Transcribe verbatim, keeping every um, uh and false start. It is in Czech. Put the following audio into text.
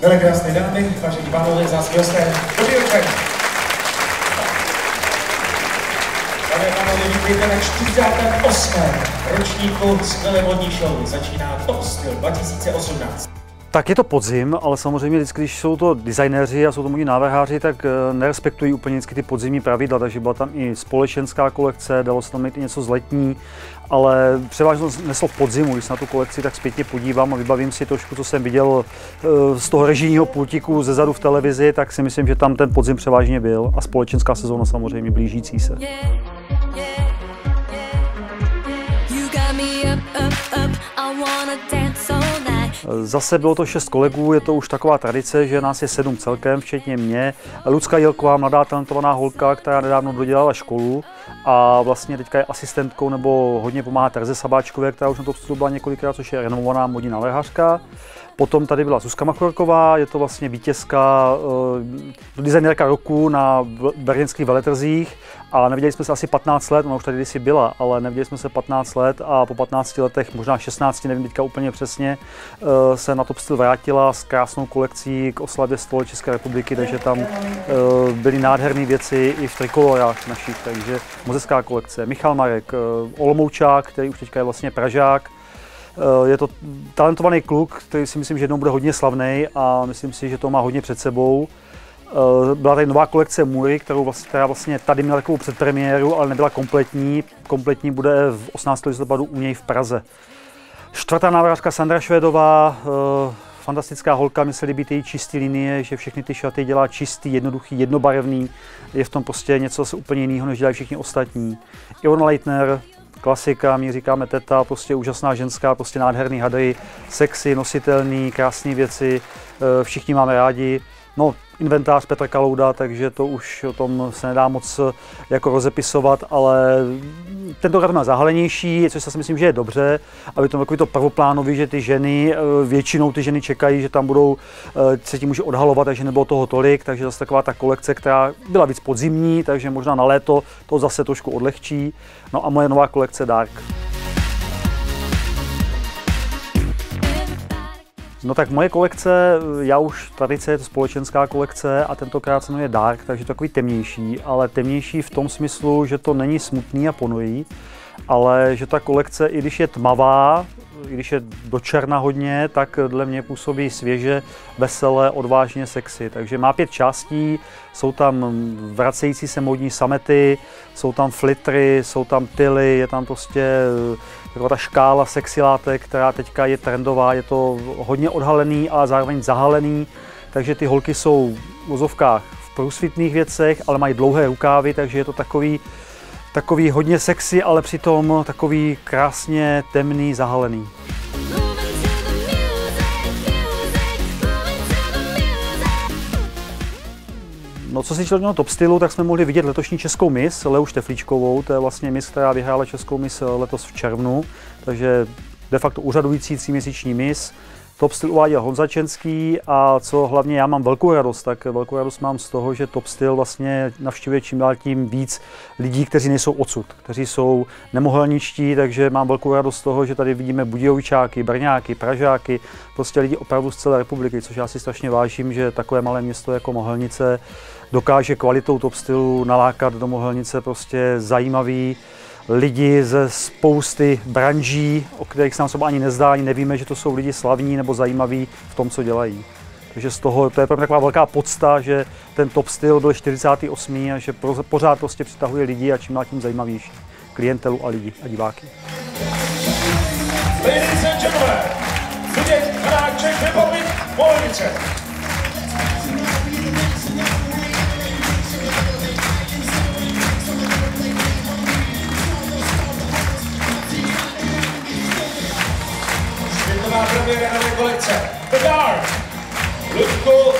Milé krásné dámy, vážení pánové, vzácní hosté, dobrý večer. Dámy a pánové, vítejte na čtyřicátém osmém ročníku skvělé modní show. Začíná Top Styl dva tisíce osmnáct. Tak je to podzim, ale samozřejmě vždycky, když jsou to designéři a jsou to modní návrháři, tak nerespektují úplně vždycky ty podzimní pravidla, takže byla tam i společenská kolekce, dalo se tam mít i něco z letní, ale převážně neslo v podzimu, když se na tu kolekci tak zpětně podívám a vybavím si trošku, co jsem viděl z toho režijního pultíku zezadu v televizi, tak si myslím, že tam ten podzim převážně byl a společenská sezóna samozřejmě blížící se. Zase bylo to šest kolegů, je to už taková tradice, že nás je sedm celkem, včetně mě. Lucka Jilková, mladá talentovaná holka, která nedávno dodělala školu a vlastně teďka je asistentkou nebo hodně pomáhá Terze Sabáčkové, která už na Top Stylu byla několikrát, což je renomovaná modní návrhářka. Potom tady byla Zuzka Machorková, je to vlastně vítězka, uh, designérka roku na berlínských veletrzích a neviděli jsme se asi patnáct let, ona už tady kdysi byla, ale neviděli jsme se patnáct let a po patnácti letech, možná šestnácti, nevím teďka úplně přesně, uh, se na Top Styl vrátila s krásnou kolekcí k oslavě sto České republiky, takže tam uh, byly nádherné věci i v trikolorách našich, takže moc hezká kolekce. Michal Marek, uh, Olomoučák, který už teďka je vlastně Pražák. Je to talentovaný kluk, který si myslím, že jednou bude hodně slavný a myslím si, že to má hodně před sebou. Byla tady nová kolekce Mury, kterou vlastně, která vlastně tady měla takovou předpremiéru, ale nebyla kompletní. Kompletní bude v osmnáctého listopadu u něj v Praze. Čtvrtá návrhářka Sandra Švédová, fantastická holka, mi se líbí její čistý linie, že všechny ty šaty dělá čistý, jednoduchý, jednobarevný. Je v tom prostě něco zase úplně jiného, než dělají všichni ostatní. Ivona Leitner, klasika, my říkáme teta, prostě úžasná ženská, prostě nádherný hadry, sexy, nositelný, krásné věci, všichni máme rádi. No, inventář Petra Kalouda, takže to už o tom se nedá moc jako rozepisovat, ale tentokrát má zahalenější, což si myslím, že je dobře, aby to takový to prvoplánový, že ty ženy, většinou ty ženy čekají, že tam budou, se tím může odhalovat, takže nebylo toho tolik, takže zase taková ta kolekce, která byla víc podzimní, takže možná na léto to zase trošku odlehčí. No a moje nová kolekce Dark. No tak moje kolekce, já už tradice je to společenská kolekce a tentokrát se jmenuje Dark, takže takový temnější, ale temnější v tom smyslu, že to není smutný a ponurý, ale že ta kolekce, i když je tmavá, i když je do černa hodně, tak dle mě působí svěže, veselé, odvážně, sexy. Takže má pět částí, jsou tam vracející se módní samety, jsou tam flitry, jsou tam tyly, je tam prostě taková ta škála sexy látek, která teďka je trendová, je to hodně odhalený a zároveň zahalený, takže ty holky jsou v vozovkách v průsvitných věcech, ale mají dlouhé rukávy, takže je to takový, takový hodně sexy, ale přitom takový krásně temný, zahalený. No, co se týče Top Stylu, tak jsme mohli vidět letošní českou miss, Leu Šteflíčkovou, to je vlastně miss, která vyhrála českou miss letos v červnu, takže de facto úřadující tříměsíční miss. Top Styl uváděl Honza Čenský a co hlavně já mám velkou radost, tak velkou radost mám z toho, že Top Styl vlastně navštěvuje čím dál tím víc lidí, kteří nejsou odsud, kteří jsou nemohelničtí, takže mám velkou radost z toho, že tady vidíme Budějovičáky, Brňáky, Pražáky, prostě lidi opravdu z celé republiky, což já si strašně vážím, že takové malé město jako Mohelnice dokáže kvalitou Top Stylu nalákat do Mohelnice prostě zajímavý lidi ze spousty branží, o kterých se nám třeba ani nezdá, ani nevíme, že to jsou lidi slavní nebo zajímaví v tom, co dělají. Takže z toho, to je pro mě taková velká podsta, že ten Top Styl byl čtyřicátý osmý a že pořád prostě přitahuje lidi a čím dál tím zajímavější klientelu a lidi a diváky. Ladies and gentlemen, vidět hráč Czech Republic Mohelnice. Světová premiéra nové kolekce The Dark, Ludku